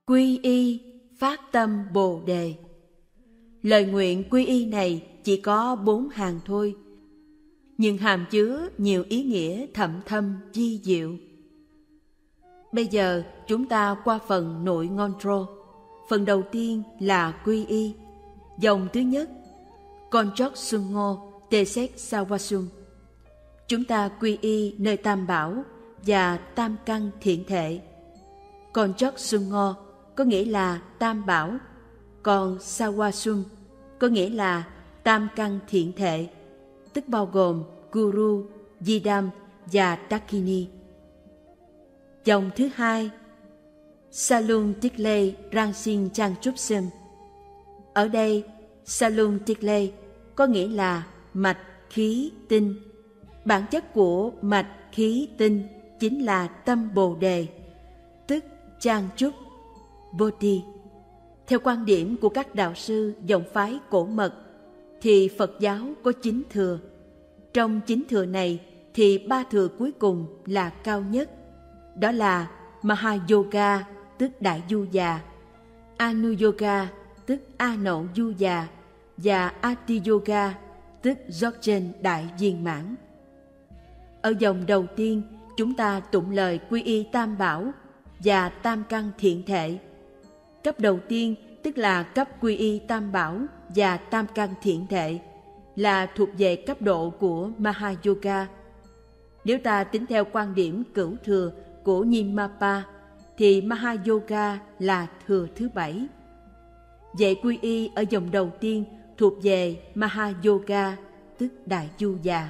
Quy y phát tâm Bồ Đề. Lời nguyện quy y này chỉ có 4 hàng thôi, nhưng hàm chứa nhiều ý nghĩa thậm thâm vi diệu. Bây giờ chúng ta qua phần nội ngondro. Phần đầu tiên là quy y. Dòng thứ nhất, Konchok Sungo Tesek Sawasum. Chúng ta quy y nơi Tam Bảo và Tam Căn Thiện Thệ. Konchok Sungo có nghĩa là Tam Bảo, còn Sawasum có nghĩa là Tam Căn Thiện Thệ, tức bao gồm Guru, Yidam và Dakini. Dòng thứ hai, Salung Tikle Rangsin Changchupsum. Ở đây, Salung Tikle có nghĩa là mạch khí tinh. Bản chất của mạch khí tinh chính là tâm Bồ Đề, tức Changchup, Bodhi. Theo quan điểm của các đạo sư dòng phái Cổ Mật, thì Phật giáo có 9 thừa. Trong 9 thừa này thì 3 thừa cuối cùng là cao nhất. Đó là Mahayoga, tức Đại Du Già, Anuyoga, tức A Nậu Du Già, và Ati Yoga, tức Dzogchen Đại Viên Mãn. Ở dòng đầu tiên, chúng ta tụng lời quy y Tam Bảo và Tam Căn Thiện Thệ. Cấp đầu tiên, tức là cấp quy y Tam Bảo và Tam Căn Thiện Thệ, là thuộc về cấp độ của Mahayoga. Nếu ta tính theo quan điểm cửu thừa của Nyingmapa, thì Mahayoga là thừa thứ 7. Vậy quy y ở dòng đầu tiên thuộc về Mahayoga, tức Đại Du Già.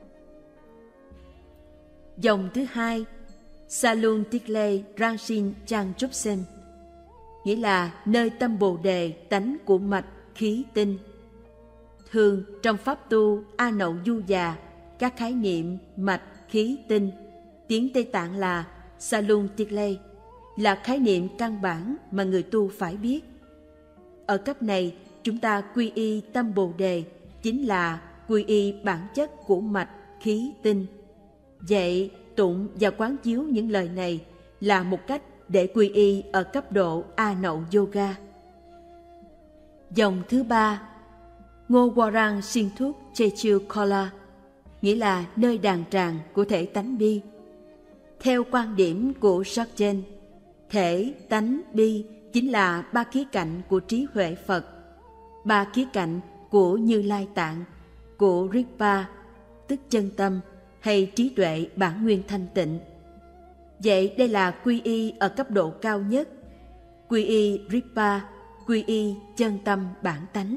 Dòng thứ hai, Salung Tikle Rangsin Changchupsem, nghĩa là nơi tâm Bồ Đề tánh của mạch khí tinh. Thường trong pháp tu A Nậu Du Già, các khái niệm mạch khí tinh, tiếng Tây Tạng là Salung Tikle, là khái niệm căn bản mà người tu phải biết. Ở cấp này, chúng ta quy y tâm Bồ Đề chính là quy y bản chất của mạch khí tinh. Vậy tụng và quán chiếu những lời này là một cách để quy y ở cấp độ A Nậu Yoga. Dòng thứ ba, Ngô Warang Sinthuk Chechu Kola, nghĩa là nơi đàn tràng của thể tánh bi. Theo quan điểm của Dzogchen, thể tánh bi chính là 3 khía cạnh của trí huệ Phật, 3 khía cạnh của Như Lai Tạng, của Rigpa, tức chân tâm, hay trí tuệ bản nguyên thanh tịnh. Vậy đây là quy y ở cấp độ cao nhất, quy y Rigpa, quy y chân tâm bản tánh.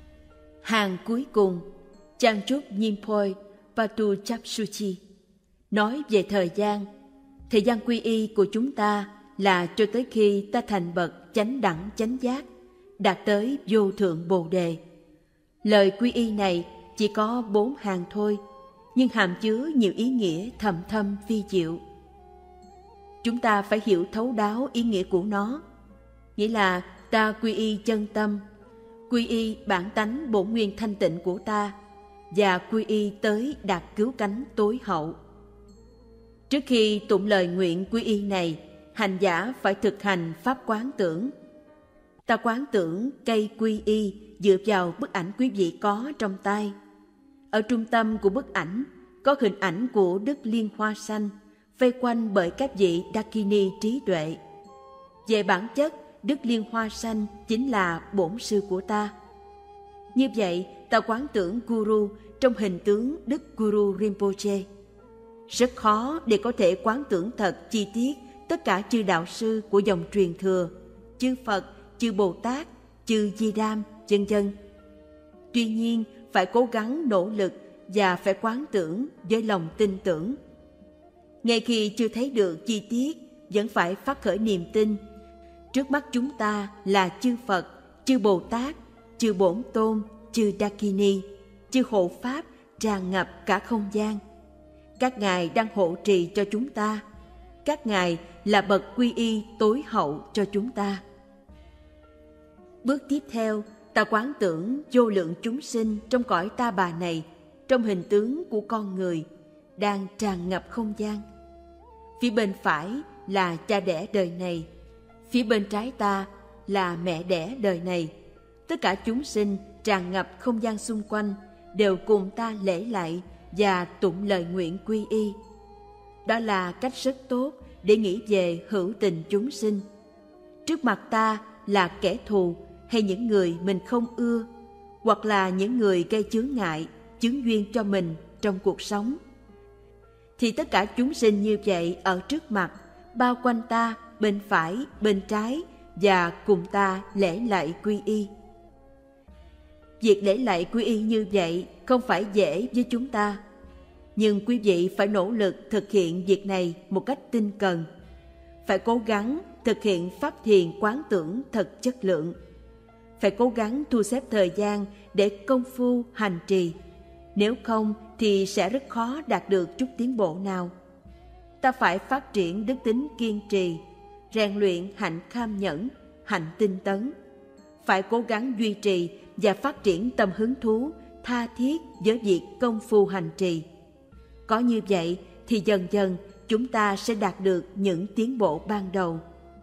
Hàng cuối cùng, Changchup Nyingpoi Patu Chapsuchi, nói về thời gian quy y của chúng ta là cho tới khi ta thành bậc chánh đẳng chánh giác, đạt tới vô thượng Bồ Đề. Lời quy y này chỉ có 4 hàng thôi, nhưng hàm chứa nhiều ý nghĩa thầm thâm vi diệu. Chúng ta phải hiểu thấu đáo ý nghĩa của nó, nghĩa là ta quy y chân tâm, quy y bản tánh bổn nguyên thanh tịnh của ta, và quy y tới đạt cứu cánh tối hậu. Trước khi tụng lời nguyện quy y này, hành giả phải thực hành pháp quán tưởng. Ta quán tưởng cây quy y dựa vào bức ảnh quý vị có trong tay. Ở trung tâm của bức ảnh có hình ảnh của Đức Liên Hoa Xanh, vây quanh bởi các vị Dakini trí tuệ. Về bản chất, Đức Liên Hoa Xanh chính là bổn sư của ta. Như vậy, ta quán tưởng Guru trong hình tướng Đức Guru Rinpoche. Rất khó để có thể quán tưởng thật chi tiết tất cả chư đạo sư của dòng truyền thừa, chư Phật, chư Bồ Tát, chư Di Đam, vân vân. Tuy nhiên, phải cố gắng nỗ lực và phải quán tưởng với lòng tin tưởng. Ngay khi chưa thấy được chi tiết, vẫn phải phát khởi niềm tin. Trước mắt chúng ta là chư Phật, chư Bồ Tát, chư Bổn Tôn, chư Dakini, chư hộ Pháp tràn ngập cả không gian. Các ngài đang hộ trì cho chúng ta. Các ngài là bậc quy y tối hậu cho chúng ta. Bước tiếp theo, ta quán tưởng vô lượng chúng sinh trong cõi ta bà này, trong hình tướng của con người, đang tràn ngập không gian. Phía bên phải là cha đẻ đời này, Phía bên trái ta là mẹ đẻ đời này. Tất cả chúng sinh tràn ngập không gian xung quanh đều cùng ta lễ lạy và tụng lời nguyện quy y. Đó là cách rất tốt để nghĩ về hữu tình chúng sinh. Trước mặt ta là kẻ thù hay những người mình không ưa, hoặc là những người gây chướng ngại, chướng duyên cho mình trong cuộc sống, thì tất cả chúng sinh như vậy ở trước mặt, bao quanh ta, bên phải, bên trái và cùng ta lễ lạy quy y. Việc lễ lạy quy y như vậy không phải dễ với chúng ta, nhưng quý vị phải nỗ lực thực hiện việc này một cách tinh cần. Phải cố gắng thực hiện pháp thiền quán tưởng thật chất lượng. Phải cố gắng thu xếp thời gian để công phu hành trì. Nếu không thì sẽ rất khó đạt được chút tiến bộ nào. Ta phải phát triển đức tính kiên trì, rèn luyện hạnh kham nhẫn, hạnh tinh tấn. Phải cố gắng duy trì và phát triển tâm hứng thú, tha thiết với việc công phu hành trì. Có như vậy thì dần dần chúng ta sẽ đạt được những tiến bộ ban đầu.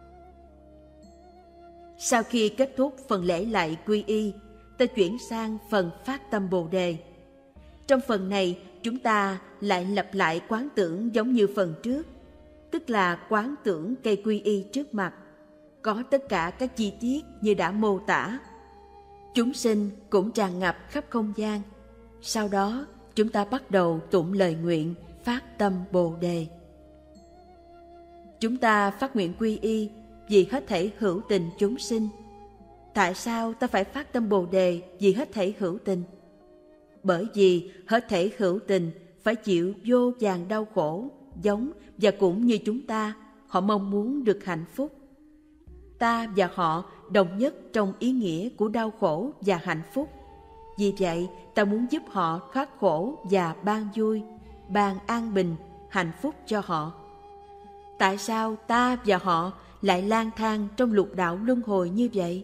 Sau khi kết thúc phần lễ lạy quy y, ta chuyển sang phần phát tâm Bồ Đề. Trong phần này, chúng ta lại lặp lại quán tưởng giống như phần trước, tức là quán tưởng cây quy y trước mặt, có tất cả các chi tiết như đã mô tả. Chúng sinh cũng tràn ngập khắp không gian. Sau đó, chúng ta bắt đầu tụng lời nguyện phát tâm Bồ Đề. Chúng ta phát nguyện quy y vì hết thảy hữu tình chúng sinh. Tại sao ta phải phát tâm Bồ Đề vì hết thảy hữu tình? Bởi vì hết thảy hữu tình phải chịu vô vàn đau khổ, giống và cũng như chúng ta, họ mong muốn được hạnh phúc. Ta và họ đồng nhất trong ý nghĩa của đau khổ và hạnh phúc. Vì vậy, ta muốn giúp họ thoát khổ và ban vui, ban an bình, hạnh phúc cho họ. Tại sao ta và họ lại lang thang trong lục đạo luân hồi như vậy?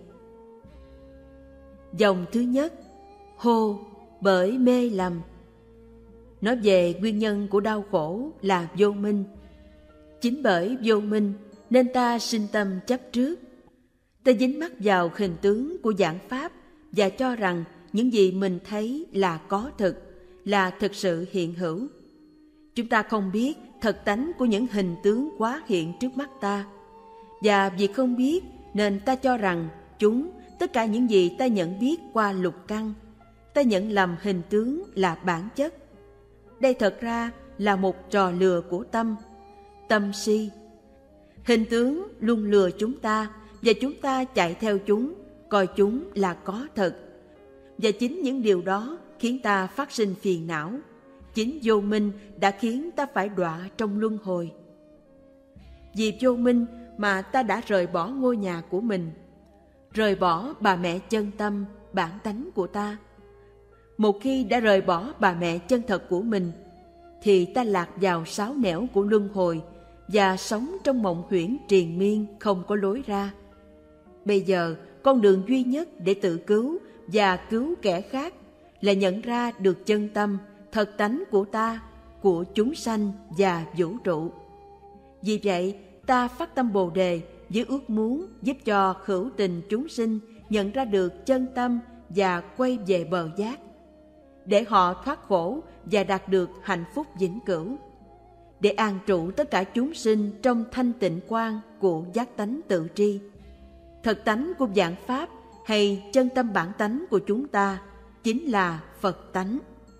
Dòng thứ nhất, hô bởi mê lầm. Nói về nguyên nhân của đau khổ là vô minh. Chính bởi vô minh nên ta sinh tâm chấp trước. Ta dính mắc vào hình tướng của giảng pháp và cho rằng những gì mình thấy là có thực, là thực sự hiện hữu. Chúng ta không biết thật tánh của những hình tướng quá hiện trước mắt ta. Và vì không biết nên ta cho rằng tất cả những gì ta nhận biết qua lục căn, ta nhận lầm hình tướng là bản chất. Đây thật ra là một trò lừa của tâm si. Hình tướng luôn lừa chúng ta và chúng ta chạy theo chúng, coi chúng là có thật. Và chính những điều đó khiến ta phát sinh phiền não. Chính vô minh đã khiến ta phải đọa trong luân hồi. Vì vô minh mà ta đã rời bỏ ngôi nhà của mình, rời bỏ bà mẹ chân tâm, bản tánh của ta. Một khi đã rời bỏ bà mẹ chân thật của mình, thì ta lạc vào sáu nẻo của luân hồi và sống trong mộng huyễn triền miên không có lối ra. Bây giờ, con đường duy nhất để tự cứu và cứu kẻ khác là nhận ra được chân tâm, thật tánh của ta, của chúng sanh và vũ trụ. Vì vậy, ta phát tâm Bồ Đề với ước muốn giúp cho hữu tình chúng sinh nhận ra được chân tâm và quay về bờ giác, để họ thoát khổ và đạt được hạnh phúc vĩnh cửu, để an trụ tất cả chúng sinh trong thanh tịnh quang của giác tánh tự tri. Thật tánh của vạn pháp hay chân tâm bản tánh của chúng ta chính là Phật tánh.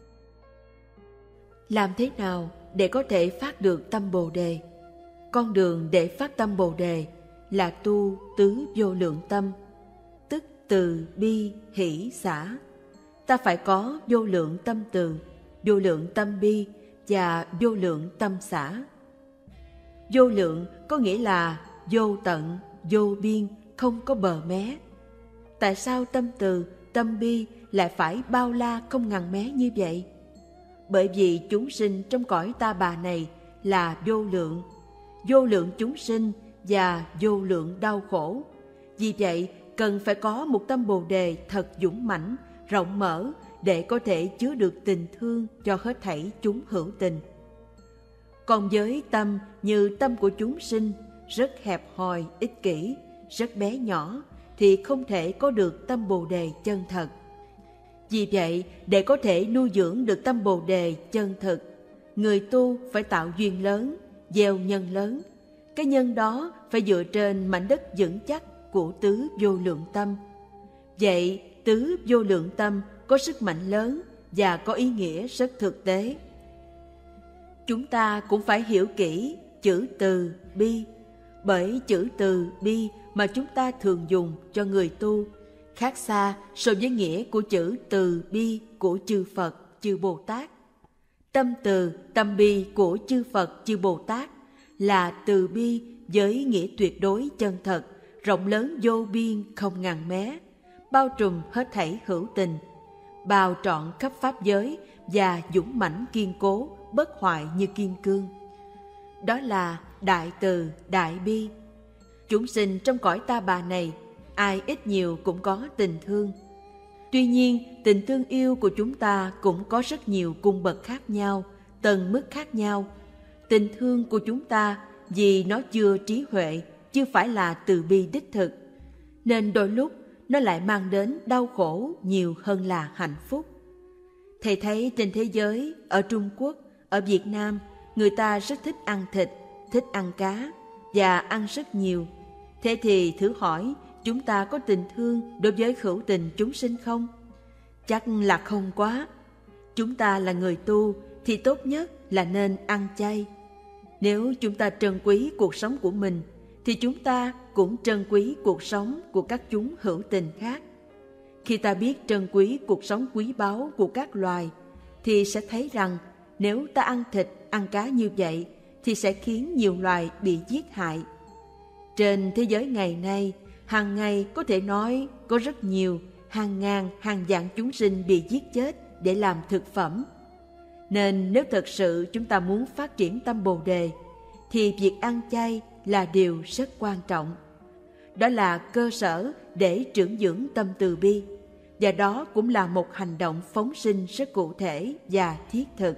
Làm thế nào để có thể phát được tâm Bồ Đề? Con đường để phát tâm Bồ Đề là tu tứ vô lượng tâm, tức từ bi hỷ xả. Ta phải có vô lượng tâm từ, vô lượng tâm bi và vô lượng tâm xả. Vô lượng có nghĩa là vô tận, vô biên, không có bờ mé. Tại sao tâm từ, tâm bi lại phải bao la không ngần mé như vậy? Bởi vì chúng sinh trong cõi ta bà này là vô lượng chúng sinh và vô lượng đau khổ. Vì vậy, cần phải có một tâm Bồ Đề thật dũng mãnh, rộng mở để có thể chứa được tình thương cho hết thảy chúng hữu tình. Còn với tâm như tâm của chúng sinh, rất hẹp hòi, ích kỷ, rất bé nhỏ thì không thể có được tâm Bồ Đề chân thật. Vì vậy, để có thể nuôi dưỡng được tâm Bồ Đề chân thực, người tu phải tạo duyên lớn, gieo nhân lớn. Cái nhân đó phải dựa trên mảnh đất vững chắc của tứ vô lượng tâm. Vậy, tứ vô lượng tâm có sức mạnh lớn và có ý nghĩa rất thực tế. Chúng ta cũng phải hiểu kỹ chữ từ bi, bởi chữ từ bi mà chúng ta thường dùng cho người tu khác xa so với nghĩa của chữ từ bi của chư Phật, chư Bồ Tát. Tâm từ, tâm bi của chư Phật, chư Bồ Tát là từ bi với nghĩa tuyệt đối chân thật, rộng lớn vô biên không ngăn mé, bao trùm hết thảy hữu tình, bao trọn khắp pháp giới và dũng mãnh kiên cố, bất hoại như kim cương. Đó là đại từ, đại bi. Chúng sinh trong cõi ta bà này, ai ít nhiều cũng có tình thương. Tuy nhiên, tình thương yêu của chúng ta cũng có rất nhiều cung bậc khác nhau, tầng mức khác nhau. Tình thương của chúng ta vì nó chưa trí huệ, chưa phải là từ bi đích thực, nên đôi lúc nó lại mang đến đau khổ nhiều hơn là hạnh phúc. Thầy thấy trên thế giới, ở Trung Quốc, ở Việt Nam, người ta rất thích ăn thịt, thích ăn cá và ăn rất nhiều. Thế thì thử hỏi, chúng ta có tình thương đối với hữu tình chúng sinh không? Chắc là không quá. Chúng ta là người tu thì tốt nhất là nên ăn chay. Nếu chúng ta trân quý cuộc sống của mình, thì chúng ta cũng trân quý cuộc sống của các chúng hữu tình khác. Khi ta biết trân quý cuộc sống quý báu của các loài, thì sẽ thấy rằng nếu ta ăn thịt, ăn cá như vậy, thì sẽ khiến nhiều loài bị giết hại. Trên thế giới ngày nay, hàng ngày có thể nói có rất nhiều, hàng ngàn, hàng vạn chúng sinh bị giết chết để làm thực phẩm. Nên nếu thật sự chúng ta muốn phát triển tâm Bồ Đề, thì việc ăn chay là điều rất quan trọng. Đó là cơ sở để trưởng dưỡng tâm từ bi, và đó cũng là một hành động phóng sinh rất cụ thể và thiết thực.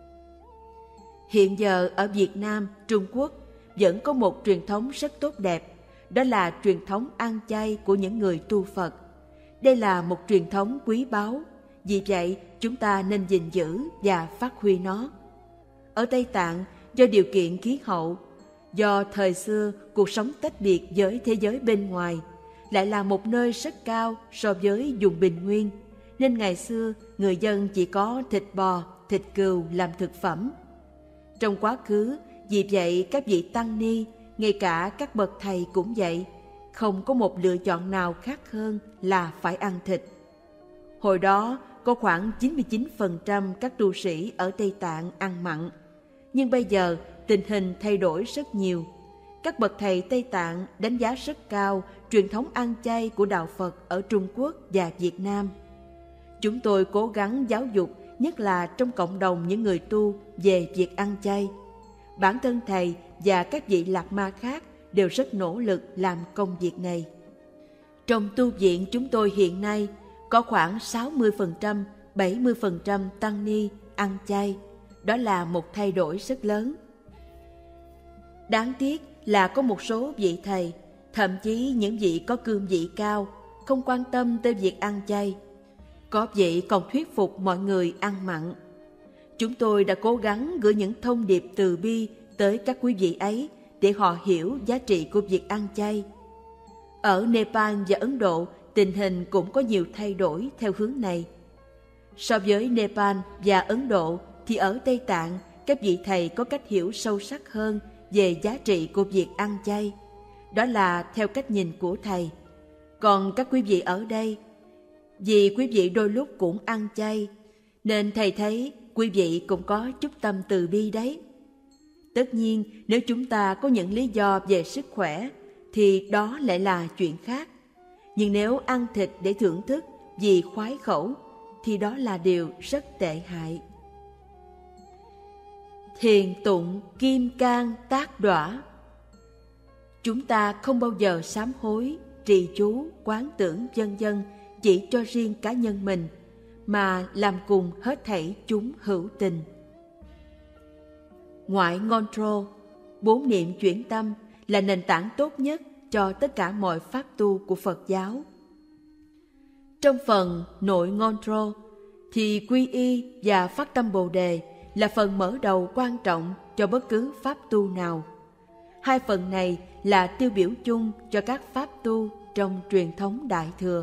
Hiện giờ ở Việt Nam, Trung Quốc vẫn có một truyền thống rất tốt đẹp, đó là truyền thống ăn chay của những người tu Phật. Đây là một truyền thống quý báu, vì vậy chúng ta nên gìn giữ và phát huy nó. Ở Tây Tạng, do điều kiện khí hậu, do thời xưa cuộc sống tách biệt với thế giới bên ngoài, lại là một nơi rất cao so với vùng bình nguyên, nên ngày xưa người dân chỉ có thịt bò, thịt cừu làm thực phẩm. Trong quá khứ, vì vậy các vị tăng ni, ngay cả các bậc thầy cũng vậy, không có một lựa chọn nào khác hơn là phải ăn thịt. Hồi đó có khoảng 99% các tu sĩ ở Tây Tạng ăn mặn, nhưng bây giờ tình hình thay đổi rất nhiều. Các bậc thầy Tây Tạng đánh giá rất cao truyền thống ăn chay của Đạo Phật ở Trung Quốc và Việt Nam. Chúng tôi cố gắng giáo dục, nhất là trong cộng đồng những người tu, về việc ăn chay. Bản thân thầy và các vị lạc ma khác đều rất nỗ lực làm công việc này. Trong tu viện chúng tôi hiện nay có khoảng 60%, 70% tăng ni ăn chay. Đó là một thay đổi rất lớn. Đáng tiếc là có một số vị thầy, thậm chí những vị có cương vị cao, không quan tâm tới việc ăn chay. Có vị còn thuyết phục mọi người ăn mặn. Chúng tôi đã cố gắng gửi những thông điệp từ bi tới các quý vị ấy để họ hiểu giá trị của việc ăn chay. Ở Nepal và Ấn Độ, tình hình cũng có nhiều thay đổi theo hướng này. So với Nepal và Ấn Độ, thì ở Tây Tạng, các vị thầy có cách hiểu sâu sắc hơn về giá trị của việc ăn chay. Đó là theo cách nhìn của thầy. Còn các quý vị ở đây, vì quý vị đôi lúc cũng ăn chay, nên thầy thấy quý vị cũng có chút tâm từ bi đấy. Tất nhiên, nếu chúng ta có những lý do về sức khỏe, thì đó lại là chuyện khác. Nhưng nếu ăn thịt để thưởng thức vì khoái khẩu, thì đó là điều rất tệ hại. Thiền tụng kim cang tác đọa. Chúng ta không bao giờ sám hối, trì chú, quán tưởng vân vân chỉ cho riêng cá nhân mình, mà làm cùng hết thảy chúng hữu tình. Ngoại control, 4 niệm chuyển tâm là nền tảng tốt nhất cho tất cả mọi pháp tu của Phật giáo. Trong phần nội ngôn-trô thì quy y và phát tâm Bồ Đề là phần mở đầu quan trọng cho bất cứ pháp tu nào. Hai phần này là tiêu biểu chung cho các pháp tu trong truyền thống Đại Thừa.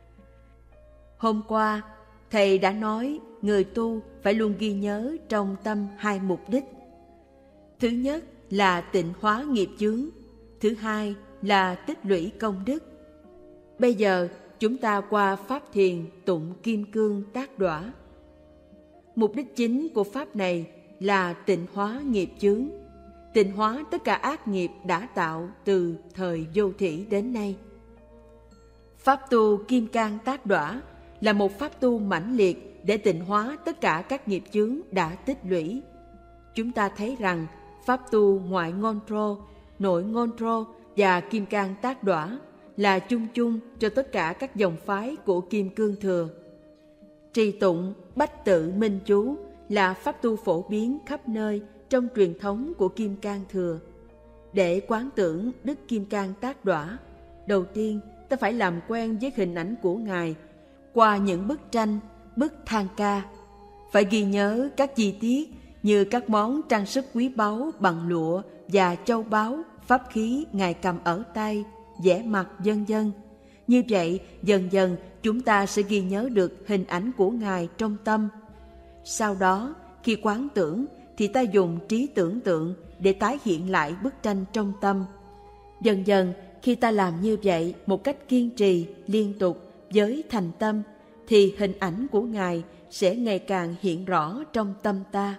Hôm qua, Thầy đã nói người tu phải luôn ghi nhớ trong tâm hai mục đích. Thứ nhất là tịnh hóa nghiệp chướng, thứ hai là tích lũy công đức. Bây giờ chúng ta qua pháp thiền tụng kim cương tác đọa. Mục đích chính của pháp này là tịnh hóa nghiệp chướng, tịnh hóa tất cả ác nghiệp đã tạo từ thời vô thủy đến nay. Pháp tu kim cang tác đọa là một pháp tu mãnh liệt để tịnh hóa tất cả các nghiệp chướng đã tích lũy. Chúng ta thấy rằng pháp tu ngoại ngôn trô, nội ngôn trô và kim cang tác đọa là chung chung cho tất cả các dòng phái của Kim Cương Thừa. Trì tụng Bách Tự Minh Chú là pháp tu phổ biến khắp nơi trong truyền thống của Kim Cang Thừa. Để quán tưởng Đức Kim Cang tác đọa, đầu tiên ta phải làm quen với hình ảnh của Ngài qua những bức tranh, bức thang ca. Phải ghi nhớ các chi tiết như các món trang sức quý báu bằng lụa và châu báu, pháp khí Ngài cầm ở tay, vẽ mặt vân vân. Như vậy, dần dần chúng ta sẽ ghi nhớ được hình ảnh của Ngài trong tâm. Sau đó, khi quán tưởng thì ta dùng trí tưởng tượng để tái hiện lại bức tranh trong tâm. Dần dần, khi ta làm như vậy một cách kiên trì, liên tục với thành tâm, thì hình ảnh của Ngài sẽ ngày càng hiện rõ trong tâm ta.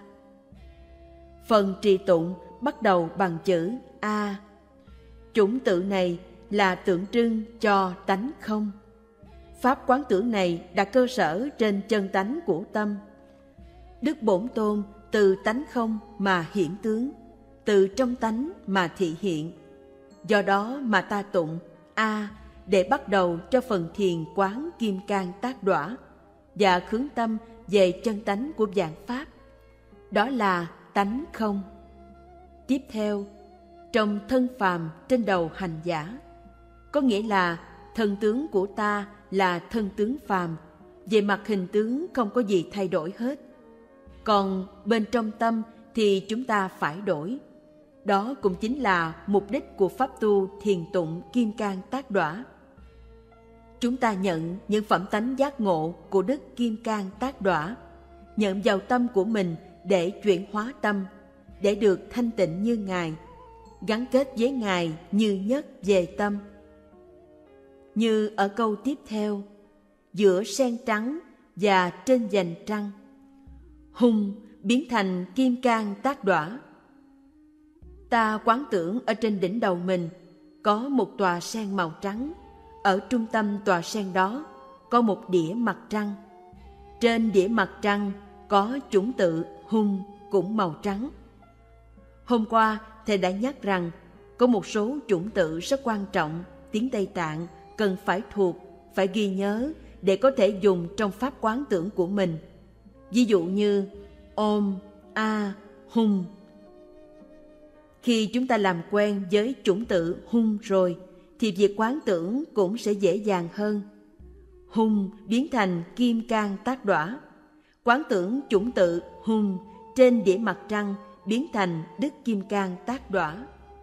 Phần trì tụng bắt đầu bằng chữ A. Chủng tự này là tượng trưng cho tánh không. Pháp quán tưởng này đặt cơ sở trên chân tánh của tâm. Đức Bổn Tôn từ tánh không mà hiển tướng, từ trong tánh mà thị hiện. Do đó mà ta tụng A để bắt đầu cho phần thiền quán kim cang tác đọa và hướng tâm về chân tánh của vạn pháp. Đó là tánh không. Tiếp theo, trong thân phàm trên đầu hành giả, có nghĩa là thân tướng của ta là thân tướng phàm, về mặt hình tướng không có gì thay đổi hết. Còn bên trong tâm thì chúng ta phải đổi. Đó cũng chính là mục đích của pháp tu thiền tụng kim cang tác đọa. Chúng ta nhận những phẩm tánh giác ngộ của Đức Kim Cang tác đọa, nhận vào tâm của mình để chuyển hóa tâm, để được thanh tịnh như Ngài, gắn kết với Ngài như nhất về tâm. Như ở câu tiếp theo, giữa sen trắng và trên vành trăng, hùng biến thành kim cang tác đọa. Ta quán tưởng ở trên đỉnh đầu mình có một tòa sen màu trắng, ở trung tâm tòa sen đó có một đĩa mặt trăng. Trên đĩa mặt trăng có chủng tự hùng cũng màu trắng. Hôm qua Thầy đã nhắc rằng có một số chủng tự rất quan trọng tiếng Tây Tạng cần phải thuộc, phải ghi nhớ để có thể dùng trong pháp quán tưởng của mình. Ví dụ như Om, A, Hum. Khi chúng ta làm quen với chủng tự Hum rồi, thì việc quán tưởng cũng sẽ dễ dàng hơn. Hum biến thành kim cang tác đọa. Quán tưởng chủng tự Hum trên đĩa mặt trăng biến thành Đức Kim Cang tác đọa.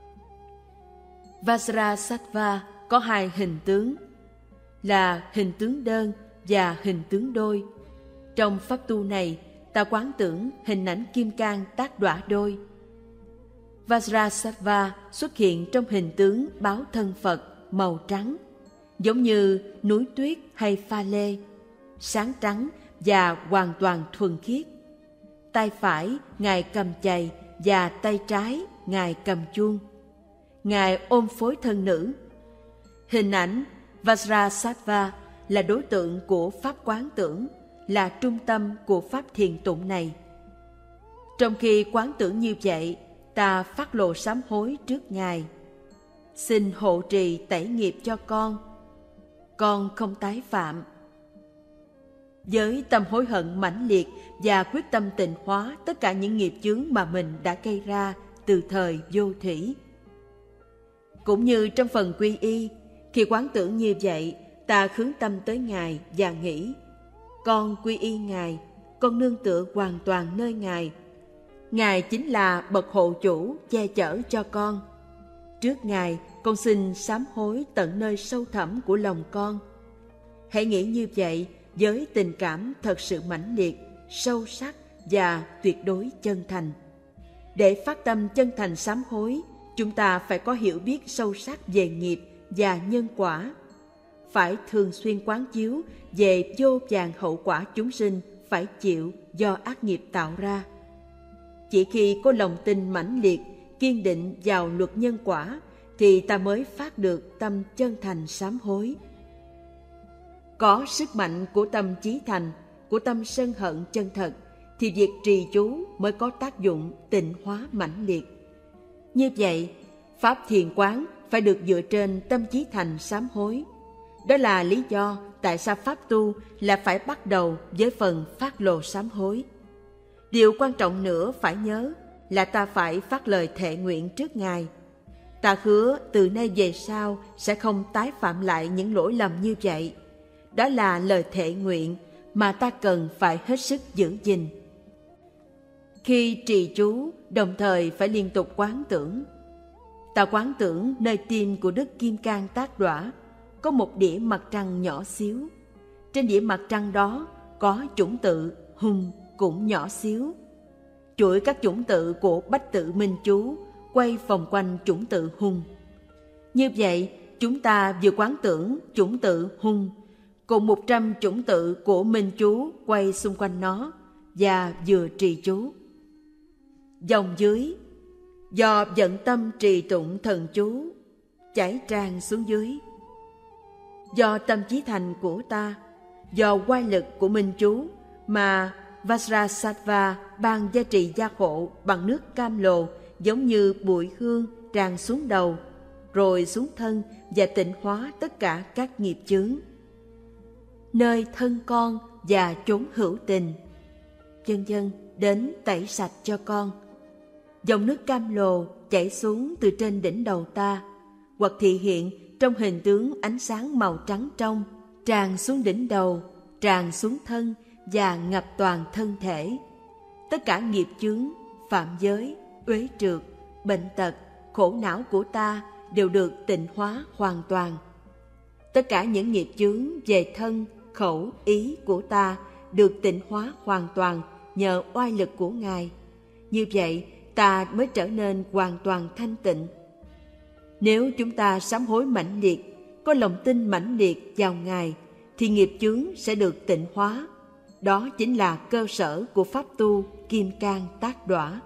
Vajrasattva có hai hình tướng, là hình tướng đơn và hình tướng đôi. Trong pháp tu này, ta quán tưởng hình ảnh Kim Cang tác đọa đôi. Vajrasattva xuất hiện trong hình tướng báo thân Phật màu trắng, giống như núi tuyết hay pha lê, sáng trắng và hoàn toàn thuần khiết. Tay phải Ngài cầm chày và tay trái Ngài cầm chuông. Ngài ôm phối thân nữ. Hình ảnh Vajrasattva là đối tượng của pháp quán tưởng, là trung tâm của pháp thiền tụng này. Trong khi quán tưởng như vậy, ta phát lộ sám hối trước Ngài. Xin hộ trì tẩy nghiệp cho con không tái phạm. Với tâm hối hận mãnh liệt và quyết tâm tịnh hóa tất cả những nghiệp chướng mà mình đã gây ra từ thời vô thủy. Cũng như trong phần quy y, khi quán tưởng như vậy, ta hướng tâm tới Ngài và nghĩ: con quy y Ngài, con nương tựa hoàn toàn nơi Ngài. Ngài chính là bậc hộ chủ che chở cho con. Trước Ngài, con xin sám hối tận nơi sâu thẳm của lòng con. Hãy nghĩ như vậy với tình cảm thật sự mãnh liệt, sâu sắc và tuyệt đối chân thành. Để phát tâm chân thành sám hối, chúng ta phải có hiểu biết sâu sắc về nghiệp và nhân quả. Phải thường xuyên quán chiếu về vô vàn hậu quả chúng sinh phải chịu do ác nghiệp tạo ra. Chỉ khi có lòng tin mãnh liệt, kiên định vào luật nhân quả, thì ta mới phát được tâm chân thành sám hối. Có sức mạnh của tâm chí thành, của tâm sân hận chân thật, thì việc trì chú mới có tác dụng tịnh hóa mãnh liệt. Như vậy, pháp thiền quán phải được dựa trên tâm chí thành sám hối. Đó là lý do tại sao pháp tu là phải bắt đầu với phần phát lộ sám hối. Điều quan trọng nữa phải nhớ là ta phải phát lời thệ nguyện trước Ngài. Ta hứa từ nay về sau sẽ không tái phạm lại những lỗi lầm như vậy. Đó là lời thệ nguyện mà ta cần phải hết sức giữ gìn. Khi trì chú, đồng thời phải liên tục quán tưởng. Ta quán tưởng nơi tim của Đức Kim Cang Tác Đoả có một đĩa mặt trăng nhỏ xíu. Trên đĩa mặt trăng đó có chủng tự Hùng cũng nhỏ xíu. Chuỗi các chủng tự của Bách Tự Minh Chú quay vòng quanh chủng tự Hùng. Như vậy, chúng ta vừa quán tưởng chủng tự Hùng, cùng 100 chủng tự của Minh Chú quay xung quanh nó, và vừa trì chú. Dòng dưới: do vận tâm trì tụng thần chú, chảy tràn xuống dưới. Do tâm chí thành của ta, do oai lực của Minh Chú mà Vajrasattva ban gia trì gia hộ bằng nước cam lồ, giống như bụi hương tràn xuống đầu, rồi xuống thân và tịnh hóa tất cả các nghiệp chướng. Nơi thân con và chốn hữu tình, vân vân, đến tẩy sạch cho con. Dòng nước cam lồ chảy xuống từ trên đỉnh đầu ta, hoặc thị hiện trong hình tướng ánh sáng màu trắng trong, tràn xuống đỉnh đầu, tràn xuống thân và ngập toàn thân thể. Tất cả nghiệp chướng, phạm giới, uế trượt, bệnh tật, khổ não của ta đều được tịnh hóa hoàn toàn. Tất cả những nghiệp chướng về thân, khẩu, ý của ta được tịnh hóa hoàn toàn nhờ oai lực của Ngài. Như vậy, ta mới trở nên hoàn toàn thanh tịnh. Nếu chúng ta sám hối mãnh liệt, có lòng tin mãnh liệt vào Ngài, thì nghiệp chướng sẽ được tịnh hóa. Đó chính là cơ sở của pháp tu Kim Cang Tác Đoả.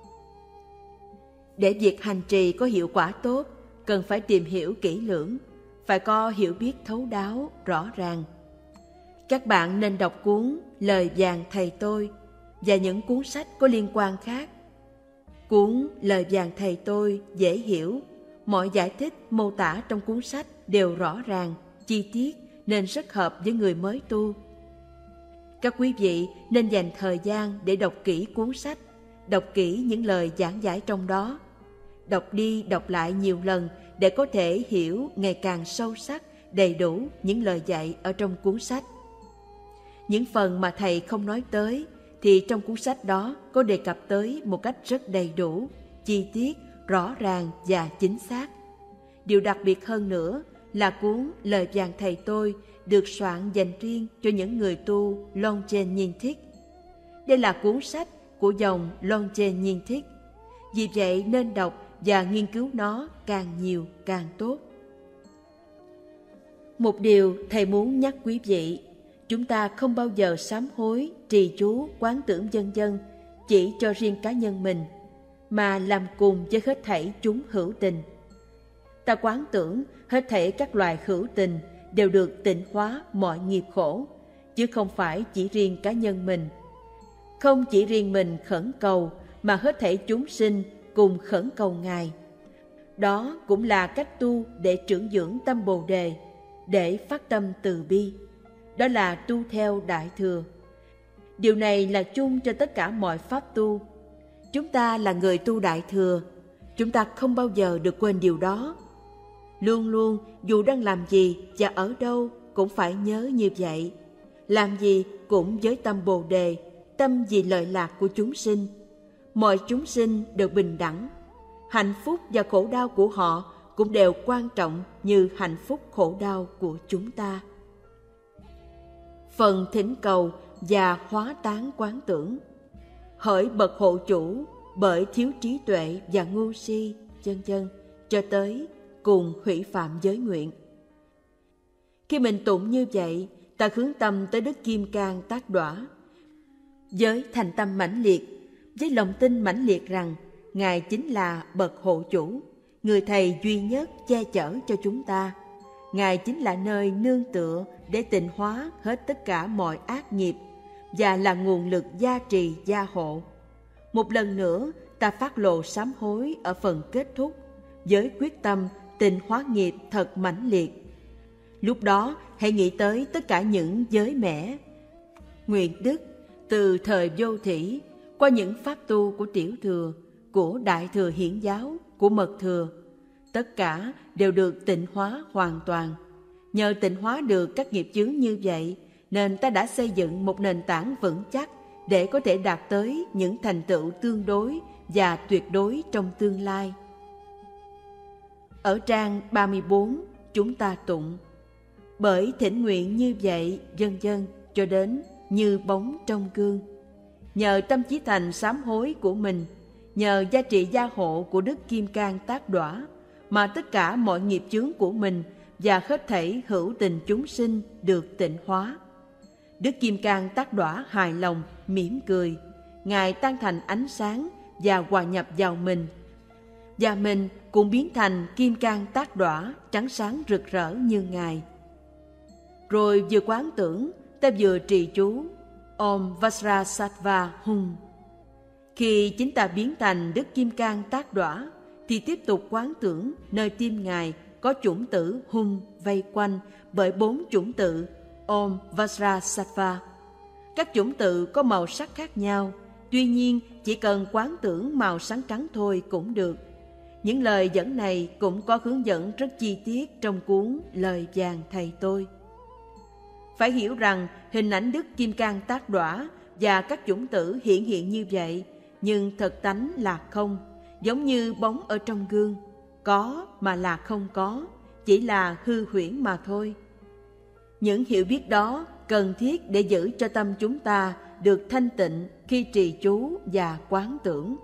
Để việc hành trì có hiệu quả tốt, cần phải tìm hiểu kỹ lưỡng, phải có hiểu biết thấu đáo, rõ ràng. Các bạn nên đọc cuốn Lời Vàng Thầy Tôi và những cuốn sách có liên quan khác. Cuốn Lời Vàng Thầy Tôi dễ hiểu, mọi giải thích mô tả trong cuốn sách đều rõ ràng, chi tiết nên rất hợp với người mới tu. Các quý vị nên dành thời gian để đọc kỹ cuốn sách, đọc kỹ những lời giảng giải trong đó. Đọc đi đọc lại nhiều lần để có thể hiểu ngày càng sâu sắc, đầy đủ những lời dạy ở trong cuốn sách. Những phần mà thầy không nói tới thì trong cuốn sách đó có đề cập tới một cách rất đầy đủ, chi tiết, rõ ràng và chính xác. Điều đặc biệt hơn nữa là cuốn Lời Vàng Thầy Tôi được soạn dành riêng cho những người tu Longchen Nhiên Thích. Đây là cuốn sách của dòng Longchen Nhiên Thích. Vì vậy nên đọc và nghiên cứu nó càng nhiều càng tốt. Một điều thầy muốn nhắc quý vị, chúng ta không bao giờ sám hối, trì chú, quán tưởng vân vân chỉ cho riêng cá nhân mình, mà làm cùng với hết thảy chúng hữu tình. Ta quán tưởng hết thảy các loài hữu tình đều được tịnh hóa mọi nghiệp khổ, chứ không phải chỉ riêng cá nhân mình. Không chỉ riêng mình khẩn cầu, mà hết thảy chúng sinh cùng khẩn cầu Ngài. Đó cũng là cách tu để trưởng dưỡng tâm Bồ Đề, để phát tâm từ bi. Đó là tu theo Đại Thừa. Điều này là chung cho tất cả mọi pháp tu. Chúng ta là người tu Đại Thừa, chúng ta không bao giờ được quên điều đó. Luôn luôn dù đang làm gì và ở đâu cũng phải nhớ như vậy. Làm gì cũng với tâm Bồ Đề, tâm vì lợi lạc của chúng sinh. Mọi chúng sinh đều bình đẳng. Hạnh phúc và khổ đau của họ cũng đều quan trọng như hạnh phúc khổ đau của chúng ta. Phần thỉnh cầu và hóa tán quán tưởng. Hỡi bậc hộ chủ, bởi thiếu trí tuệ và ngu si, vân vân, cho tới cùng hủy phạm giới nguyện. Khi mình tụng như vậy, ta hướng tâm tới Đức Kim Cang Tác Đỏa, với thành tâm mãnh liệt, với lòng tin mãnh liệt rằng Ngài chính là bậc hộ chủ, người thầy duy nhất che chở cho chúng ta. Ngài chính là nơi nương tựa để tịnh hóa hết tất cả mọi ác nghiệp và là nguồn lực gia trì gia hộ. Một lần nữa, ta phát lộ sám hối ở phần kết thúc với quyết tâm tịnh hóa nghiệp thật mãnh liệt. Lúc đó, hãy nghĩ tới tất cả những giới mẻ, nguyện đức từ thời vô thủy qua những pháp tu của Tiểu Thừa, của Đại Thừa Hiển Giáo, của Mật Thừa. Tất cả đều được tịnh hóa hoàn toàn. Nhờ tịnh hóa được các nghiệp chướng như vậy, nên ta đã xây dựng một nền tảng vững chắc để có thể đạt tới những thành tựu tương đối và tuyệt đối trong tương lai. Ở trang 34, chúng ta tụng: bởi thỉnh nguyện như vậy, vân vân, cho đến như bóng trong gương. Nhờ tâm chí thành sám hối của mình, nhờ gia trị gia hộ của Đức Kim Cang Tác Đỏa, mà tất cả mọi nghiệp chướng của mình và hết thảy hữu tình chúng sinh được tịnh hóa. Đức Kim Cang Tác Đỏa hài lòng, mỉm cười. Ngài tan thành ánh sáng và hòa nhập vào mình, và mình cũng biến thành Kim Cang Tác Đỏa trắng sáng rực rỡ như Ngài. Rồi vừa quán tưởng, ta vừa trì chú Om Vajrasattva Hum. Khi chính ta biến thành Đức Kim Cang Tác Đỏa, thì tiếp tục quán tưởng nơi tim Ngài có chủng tử Hum vây quanh bởi 4 chủng tự Om Vajrasattva. Các chủng tự có màu sắc khác nhau, tuy nhiên chỉ cần quán tưởng màu sáng trắng thôi cũng được. Những lời dẫn này cũng có hướng dẫn rất chi tiết trong cuốn Lời Vàng Thầy Tôi. Phải hiểu rằng hình ảnh Đức Kim Cang Tác Đỏa và các chủng tử hiện như vậy, nhưng thật tánh là không, giống như bóng ở trong gương, có mà là không có, chỉ là hư huyễn mà thôi. Những hiểu biết đó cần thiết để giữ cho tâm chúng ta được thanh tịnh khi trì chú và quán tưởng.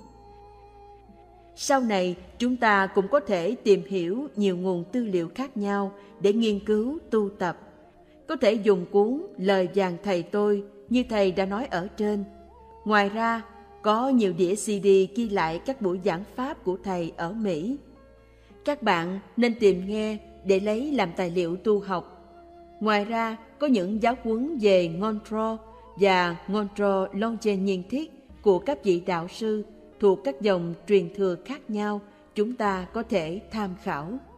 Sau này, chúng ta cũng có thể tìm hiểu nhiều nguồn tư liệu khác nhau để nghiên cứu tu tập. Có thể dùng cuốn Lời Vàng Thầy Tôi như thầy đã nói ở trên. Ngoài ra, có nhiều đĩa CD ghi lại các buổi giảng pháp của thầy ở Mỹ. Các bạn nên tìm nghe để lấy làm tài liệu tu học. Ngoài ra, có những giáo huấn về Ngondro và Ngondro Longchen Nhiên Thiết của các vị đạo sư thuộc các dòng truyền thừa khác nhau chúng ta có thể tham khảo.